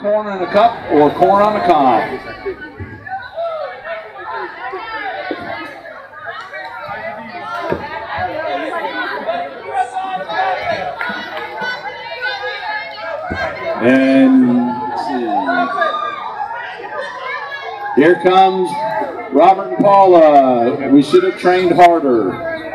corn in a cup or corn on the cob. And let's see. Here comes Robert and Paula. We should have trained harder.